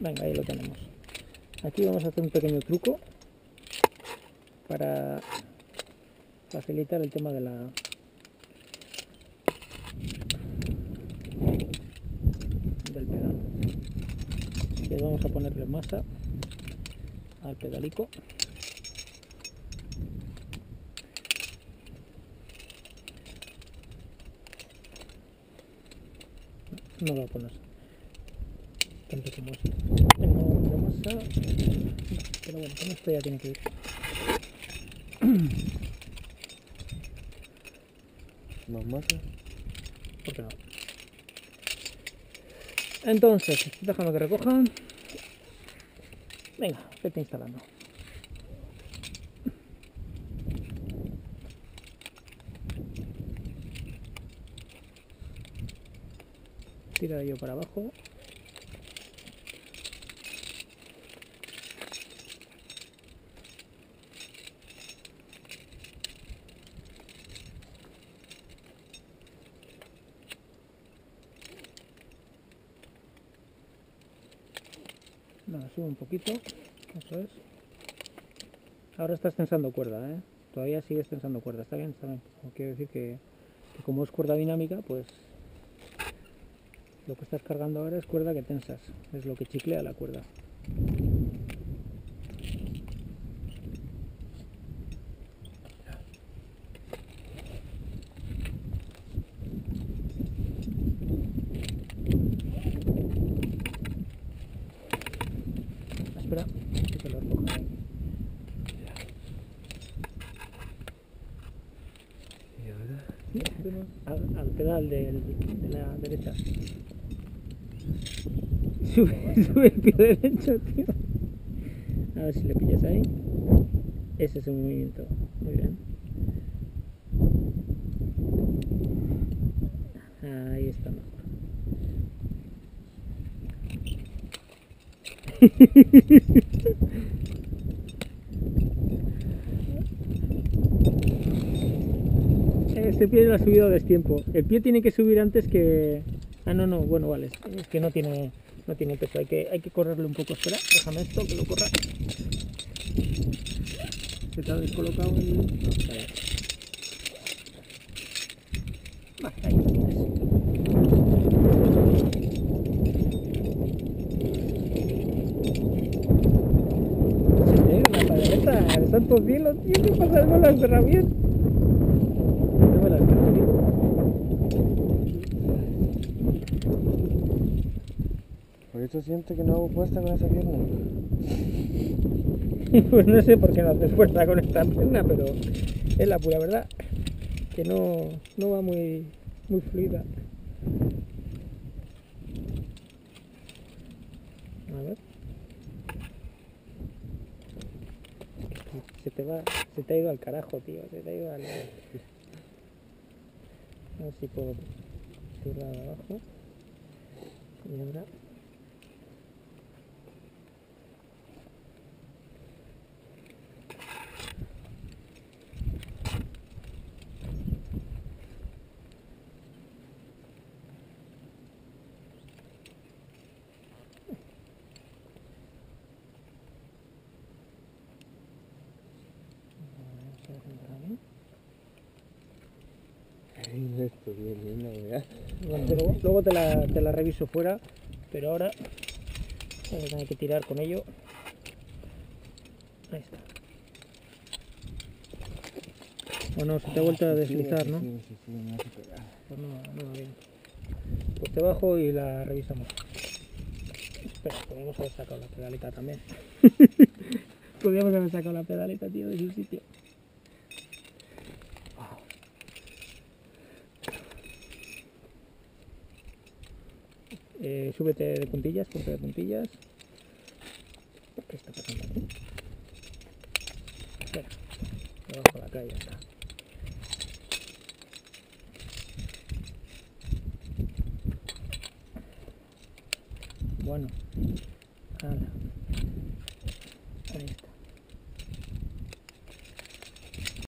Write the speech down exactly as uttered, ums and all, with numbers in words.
Venga, ahí lo tenemos. Aquí vamos a hacer un pequeño truco para facilitar el tema de la del pedal. Entonces vamos a ponerle masa al pedalico. No va a ponerse tanto como esto. Tengo de masa, pero bueno, con esto ya tiene que ir. ¿Más masa? ¿Por qué no? Entonces, déjame que recoja. Venga, vete instalando. Tira yo para abajo. Nada, sube un poquito. Eso es. Ahora estás tensando cuerda, ¿eh? Todavía sigues tensando cuerda. Está bien, está bien. Quiero decir que, que como es cuerda dinámica, pues lo que estás cargando ahora es cuerda que tensas. Es lo que chiclea la cuerda. Espera, que te lo recoja ahí. ¿Y ahora? Al, al pedal del, de la derecha. Sube, sube el pie derecho, tío. A ver si le pillas ahí. Ese es un movimiento. Muy bien. Ahí está mejor. Este pie lo ha subido a destiempo. El pie tiene que subir antes que... Ah, no, no, bueno, vale. Es que no tiene, no tiene peso. Hay que, hay que correrle un poco. Espera, déjame esto, que lo corra. Se te ha descolocado el... No, vale. Vale, ahí lo tienes. Se te ve la palaneta de santo cielo, tío. ¿Qué pasa? No las cerra bien. No me las cerra bien. Por eso siento que no hago fuerza con esa pierna. Pues no sé por qué no haces fuerza con esta pierna, pero es la pura verdad. Que no, no va muy, muy fluida. A ver. Se te va, se te ha ido al carajo, tío. Se te ha ido al... A ver si puedo tirar de abajo. Y ahora... Esto bien, bien, la verdad. Bueno, luego, luego te, la, te la reviso fuera, pero ahora voy a tener que tirar con ello. Ahí está. Bueno, se te ha vuelto a deslizar, ¿no? Sí, sí, sí, me hace pegar. Pues no, no va bien. Pues te bajo y la revisamos. Espera, podríamos haber sacado la pedaleta también. Podríamos haber sacado la pedaleta, tío, de su sitio. Eh, súbete de puntillas, ponte de puntillas. ¿Qué está pasando aquí? Espera, me bajo la calle, ya está. Bueno, ala. Ahí está.